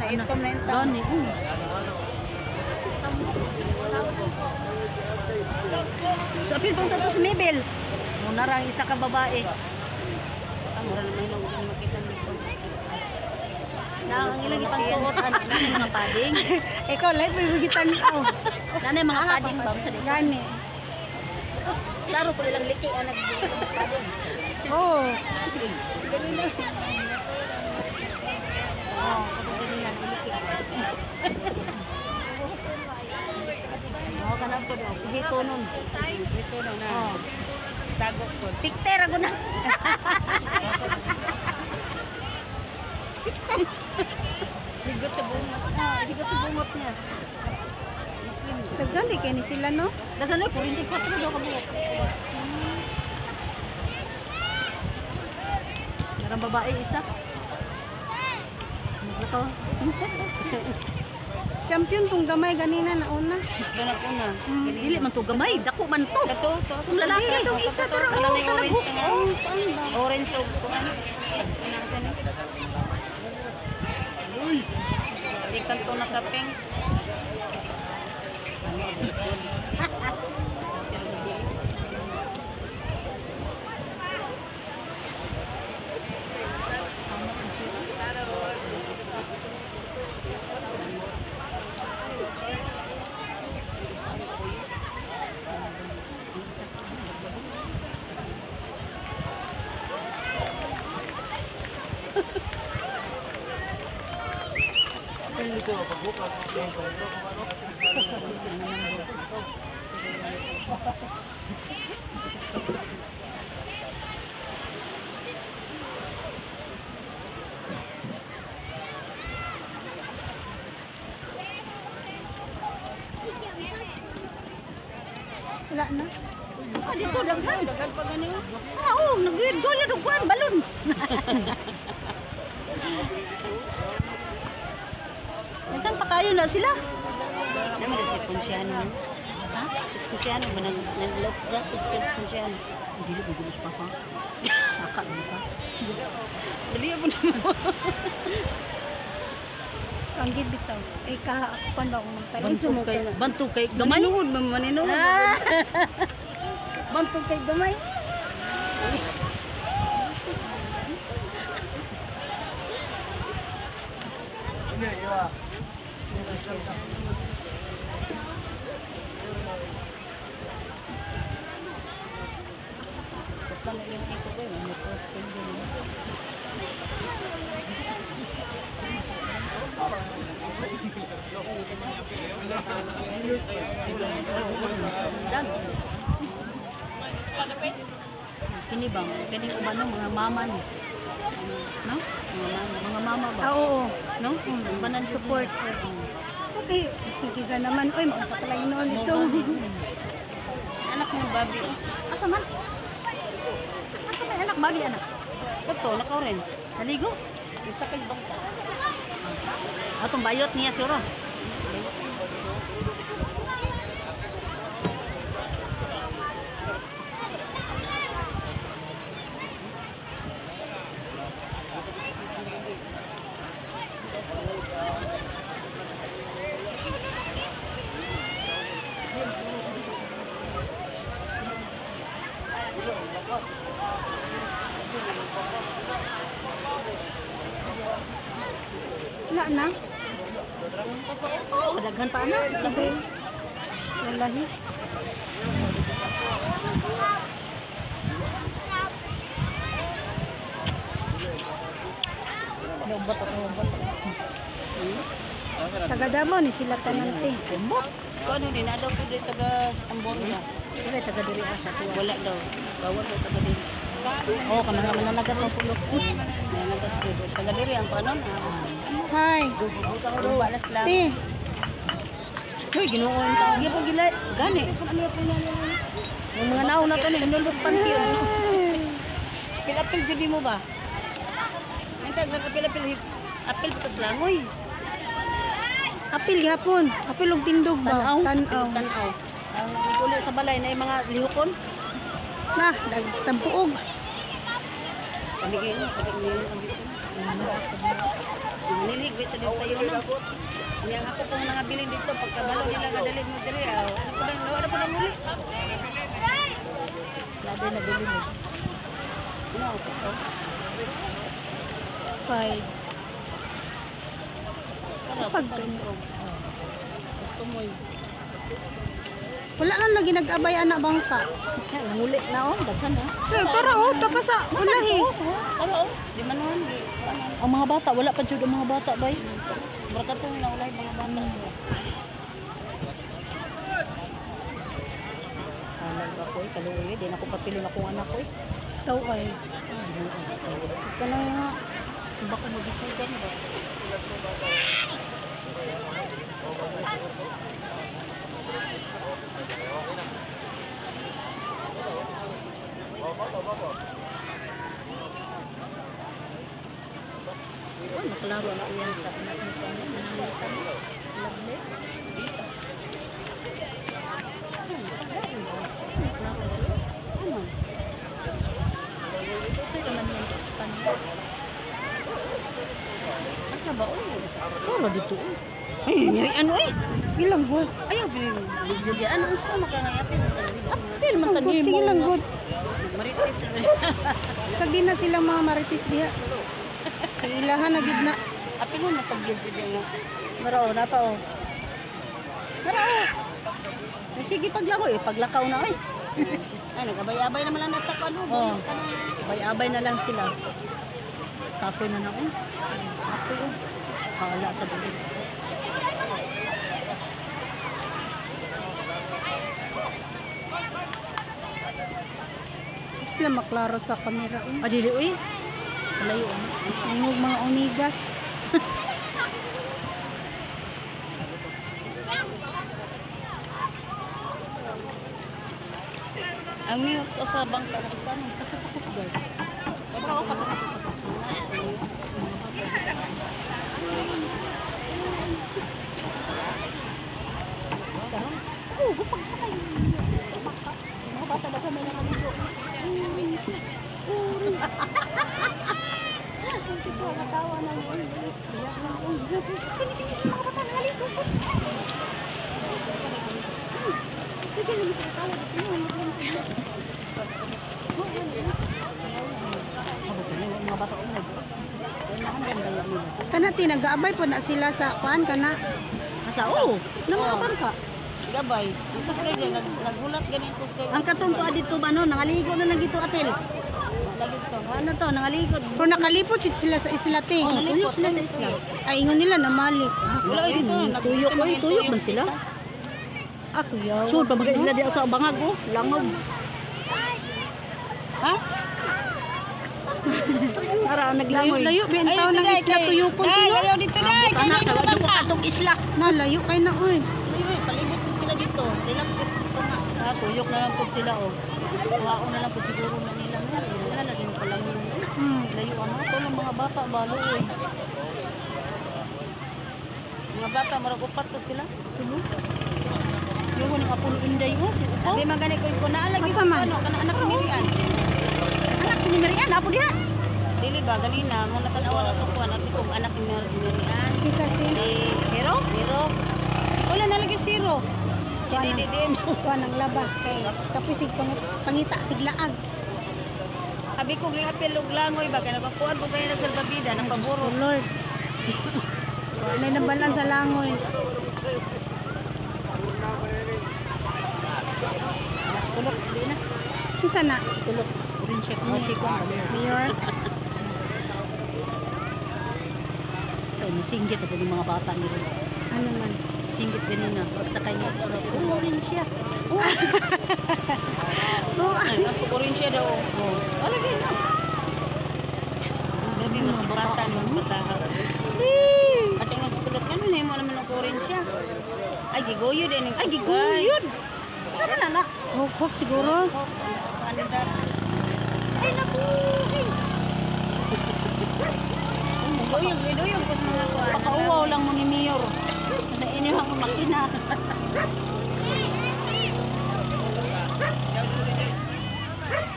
Itom na ito. Gani. So, apil pang tato si Mabel. Muna rang isa ka babae. Mura naman lang kung makita ng gusto. Ang ilang ipangsuot, mga padding. Ikaw, live may hugitan ko. Nanay mga padding ba? Gani. Klaro po nilang liki ang nag-padding. Oo. Oo, kanang po daw. Hito nun. Ito na na. Oo. Tagok ko. Pikter ako na. Higot sa bunga. Higot sa bungot niya. Daghan di kaya ni sila, no? Dagan na po, hindi 4 daw ka buhok. Merang babae isa. Ito. Champion tong gamay ganina na una. Ganap una. Dili man to gamay, dako man to. Ito. Kung lalaki itong isa pero Ano na yung orange nga? Orange o kuan. Sikan to na kapeng. Wala na. Dito daghan. Daghan pa gani. Oo, nag-read go yung kuan balon. Nagkan pa kayo na sila. Naman si Ponsiano. Ha? Si Ponsiano ba nag-lock jacket kay Ponsiano? Dili bugos pa pa. Saka mo pa. Dali mo naman. Kanggid bitaw. Eh kahapan ba akong magtalim? Bantog kay gamay. Maninuod ba maninuod? Bantog kay gamay. Kini bang, kini umano mga mama ni. No? Mga mama ba? Oo. No? Banan support. Okay, mas kisa naman. Oy, mausa ka lang noon dito. Anak mo babi. Asa man? Asa man anak bagi anak? Ito, naka-orange. Naligo? Isa kay bangka. Atong bayot niya siguro. Wala na. Madaghan pa anak. Okay. So, lahi. Lobot ako, lobot. Taga Davao ni sila tanante. Kumbot. Ano din, daw po dito taga Samborga. Sige, taga diri asa tuwa. Wala daw. Bawal daw taga dito. Oh, kanang mananagat ng pulos. Nanagat po. Taga diri ang panon. Hi. Balas lang. Ti. Uy, ginuon ta. Gi po gila. Gani. Yung mga naon na to ni nulot pantiyo. Apil-apil judi mo ba? Mentag nagapil-apil. Apil putas langoy. Apil gapon. Apil og tindog ba? Tanaw. Tanaw. Ang uli sa balay na yung mga lihokon. Nah, tampuog. Pamigay mo. Pamigay mo. Niligwit din sa iyo na. Yang ako pong mga bilin dito pagkabalo nila nga dali mo diri. Ano po nang uli? Labi na bilin mo. Ano ako? 5. Pag Gusto mo yun. wala lang lagi nag-abay anak bangka. Muli na oh, daghan na. Para tapos sa ulahi. Para di manuhan di. Ang mga bata wala pa jud ang mga bata bay. Berkat na ulay mga bata. Alam ba ko kaluoy di na ko papili na kung anak ko. Taw ay. Kanang nga. Subak ko magitugan ba. Nakalaro na uyan sa anak ni Kanya. Nanalitan mo. Lovely. Ano? Ito naman yung Spanish. Asa ba? Wala dito. Ay, nyari ano eh. Ilang good. Ayaw, video dyan. Ano sa makangayapin? Apil, Ang good. Sige lang good. Marites. Sa di na silang mga maritis diha. Kay ilahan na gid na. Apil mo matag-video dyan nga. Marao, napa o. Marao. Sige paglangoy, paglakaw na eh. Ay, nag-abay-abay naman lang nasa ano. Oo. Abay-abay na lang sila. Kapoy na eh. Kapoy o. Paala sa dulo. Sila maklaro sa kamera. Adili uy. Malayo o. Ang mga omegas. Ang mute o sa bangka na isa nung kato sa kusgal. Pero ako kato. Oh, gupag sa kayo. Mga bata ba kami nakaligo? Natawa na yun. Mga bata nakaligo. Kana tinag-aabay po na sila sa kuan kana. Asa oh, namaban ka. Gabay. Tapos ganyan nagulat ganin tapos ganyan. Ang katonto dito ba no, nangaligo na lang dito atil. Lagi to. Ano to, nangaligo. Pero nakalipot sit sila sa islate. Oh, nalipot sila sa isla. Ay ingon nila namalik. Wala dito, tuyok man sila. Ako yaw. Sud pa magay sila di sa bangag oh, langob. Ha? Ara naglangoy. Layo bentaw ng isla tuyukon to. Ayaw dito dai. Anak ka ka atong isla. Na layo kay na oy. Palibot din sila dito. Relax gusto na. Tuyok na lang po sila oh. Kuhaon na lang po siguro na nila. Wala na din pala yun. Layo ang mga bata balo eh. Mga bata maragupat pa sila. Tulo. Yung nang apo ni Inday mo si Upo. Sabi magani ko na lagi sa ano kana anak ni Mirian. Anak ni Mirian apo diha. Dili ba ganina mo natanaw ato ko anak ko anak ni Mirian. Kisa si Hero? Wala na lagi zero. Di mo. kuan ang laba kay tapos sig pangita siglaag. Abi ko ring apel og langoy ba kay nagkuan po ganina sa salbabida nang paburo. Oh Lord. Nay nabalan sa langoy. Mas kulot di na. Kisa na Kulot. Din siya kung masikon ba. Mayor. Ay, musinggit ako ng mga bata nila. Ano man. Singgit ganina. Pag sa kanya, oo rin siya. Oo rin siya daw. Alagay na. Gabi mas bata ng bata. At yung mas kulot, gano'n na mo naman ang rin siya. Ay, gigoyo din. Ay, gigoyo. Saan na na? Hok siguro. Ano na? Ay, nabuhin. Duyog ko sa mga kuwan. Pakauwaw lang mo ni Mayor. Nainihan ko makina.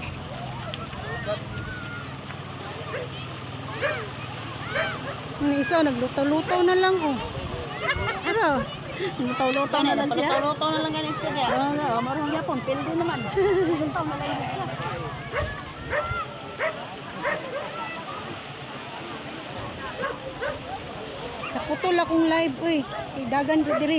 Ni isa isa, naglutaw-lutaw na lang, oh. Pero, Lutaw-lutaw na lang siya. Lutaw-lutaw na lang ganin siya diya. Oo, marunong yapon. Pildo naman. Lutaw na lang siya. naputol akong live, uy. Dagan ko diri.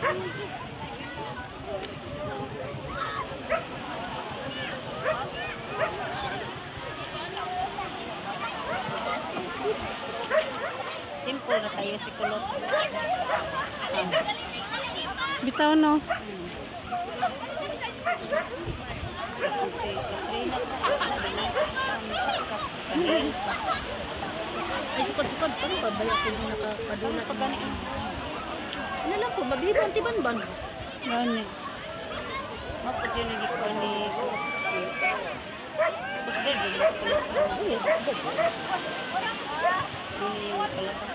Simple na tayo si kulot. Bitaw, no? Kasi Katrina ay sukad-sukad pa rin ba? Bayak ko yung nakakadula pa gani. Ano lang po, mabibon, tiban-ban. Gani. Mapos yun nagikuha ni kulot. Tapos gano'n, bilis kulot sa mga. Uy, ini yung palabas.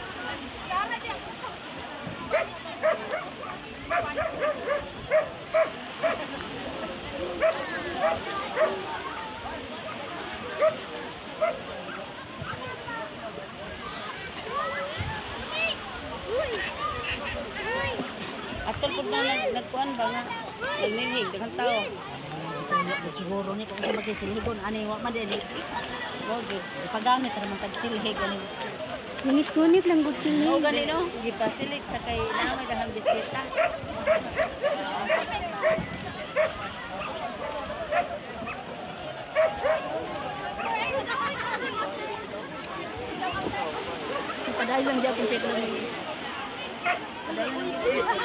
Atol po na nagkuhan ba nga? Nagmilhig, dagang tao. Siguro ni kung magkisilhigon, ani wa man din. Roger, ipagamit naman tagsilhig ani. Ngunit-ngunit lang gud sila. Oo gani no, gipasilit ta kay naamay dahang biskita. Padahal lang diyan kung siya lang. Padahal lang diyan.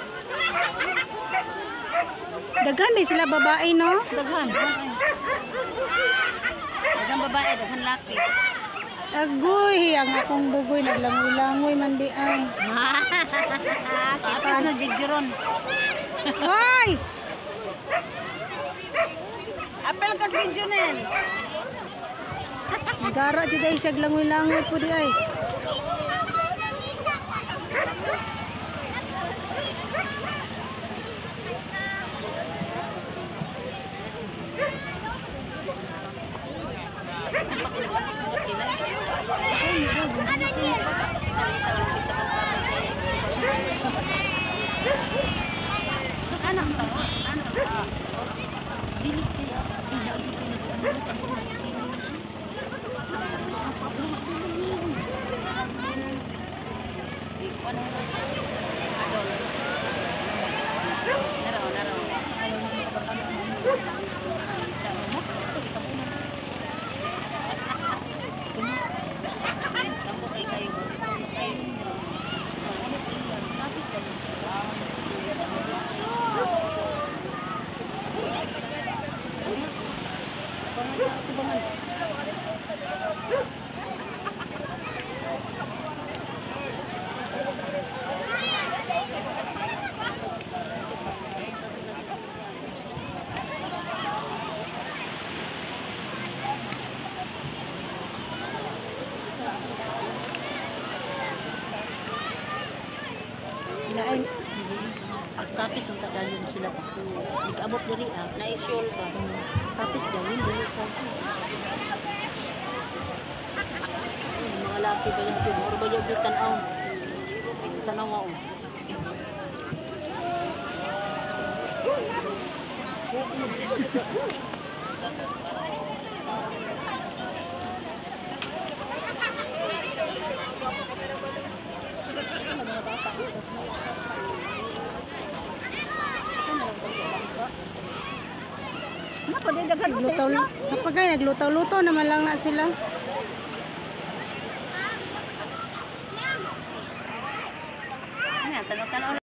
Dagan din sila babae, no? Daghan. Daghang babae, daghang laki. Agoy, ang akong bugoy naglangoy-langoy man di ay. Kita na video ron. Hoy! Apel kas video nen. Gara jud ay siya langoy-langoy po di ay. Anak to, anak to. Lain. Tapis ang tagalog sila pa. Nag-abot diri ah, na-isol pa. Tapis daw yun dili pa. Mga laki ba yung pino? Or ba yung tanaw? Tanaw ako. Naglutaw, napagay naglutaw-lutaw naman lang na sila. Ano, tanaw-tanaw